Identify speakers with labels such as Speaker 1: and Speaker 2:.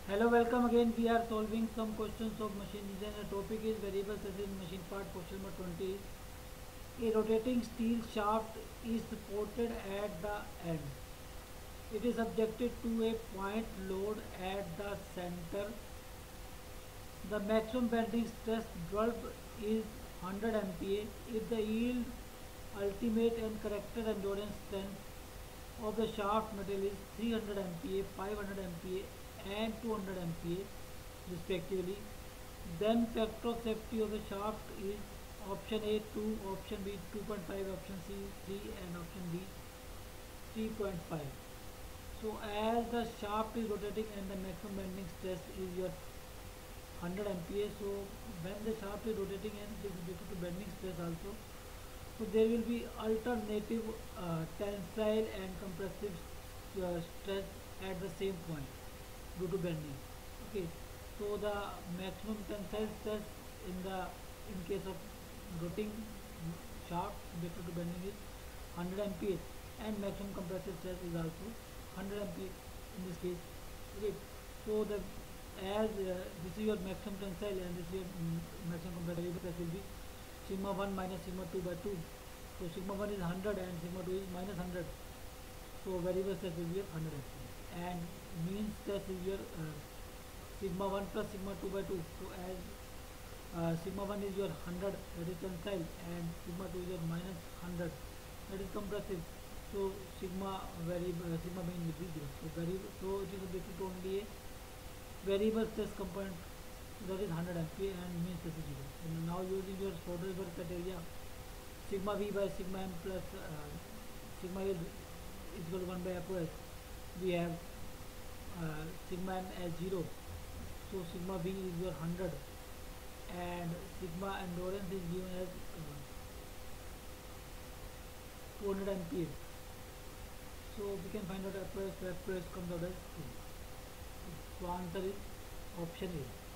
Speaker 1: Hello, welcome again. We are solving some questions of machine design. The topic is variables as in machine part. Question number 20 is a rotating steel shaft is supported at the end. It is subjected to a point load at the center. The maximum bending stress bulb is 100 MPa. If the yield, ultimate and character endurance strength of the shaft metal is 300 MPa, 500 MPa and 200 MPa respectively, then factor of safety of the shaft is option A 2, option B 2.5, option C 3 and option D 3.5. So as the shaft is rotating and the maximum bending stress is your 100 MPa, so when the shaft is rotating and it is subjected to bending stress also, so there will be alternative tensile and compressive stress at the same point due to bending. Okay, so the maximum tensile stress in case of rotating shaft subjected to bending is 100 MPa and maximum compressive stress is also 100 MPa in this case. Okay, so the as this is your maximum tensile and this is your maximum compressive stress will be sigma 1 minus sigma 2 by 2. So sigma 1 is 100 and sigma 2 is minus 100. So variable stress will be your 100 MPa and mean stress is your sigma 1 plus sigma 2 by 2. So as sigma 1 is your 100, that is tensile, and sigma 2 is your minus 100, that is compressive. So sigma mean will be 0. So it is subjected to only a variable stress component, that is 100 MPa and mean stress is 0. And now using your Soderberg criteria, sigma v by sigma m plus sigma is equal to 1 by FOS, we have sigma m as 0. So sigma v is your 100 and sigma endurance is given as 200 MPa. So we can find out FOS, so FOS comes out as 2. So answer is option A.